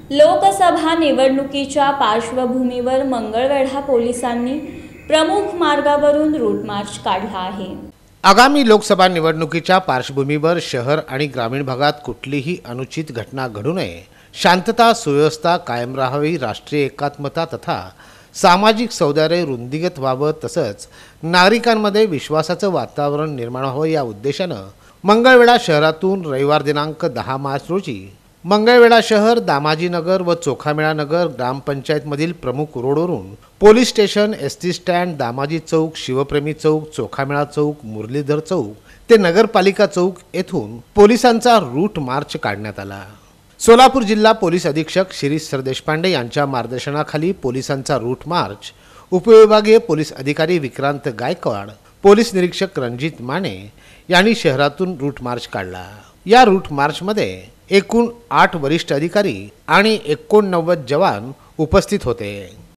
लोकसभा निवडणुकीच्या पार्श्वभूमीवर मंगळवेढा पोलिसांनी प्रमुख मार्गावरून रूट मार्च काढला आहे। आगामी लोकसभा निवडणुकीच्या पार्श्वभूमीवर शहर आणि ग्रामीण भागात कुठलीही अनुचित घटना घडू नये, शांतता सुव्यवस्था कायम राहावी, राष्ट्रीय एकात्मता तथा सामाजिक सौहार्द रुंदीगत व्हावं, तसंच नागरिकांमध्ये विश्वासाचं वातावरण निर्माण व्हावं या उद्देशानं मंगळवेढा शहरातून रविवार दिनांक 10 मार्च रोजी मंगळवेढा शहर, दामाजीनगर व चोखामेळा नगर ग्रामपंचायतमधील प्रमुख रोडवरून police station, ST stand, Damaji चौक, शिवप्रेमी चौक, चोखामेळा चौक, मुरलीधर चौक ते नगरपालिका चौक येथून पोलिसांचा रूट मार्च काढण्यात आला। सोलापूर जिल्हा पोलीस अधीक्षक शिरीष सरदेशपांडे यांच्या मार्गदर्शनाखाली पोलिसांचा रूट मार्च उपविभागीय पोलीस अधिकारी विक्रांत गायकवाड, पोलीस निरीक्षक रणजित माने यांनी शहरातून रूट मार्च काढला। या रूट मार्चमध्ये एकूण 8 वरिष्ठ अधिकारी आणि 89 जवान उपस्थित होते।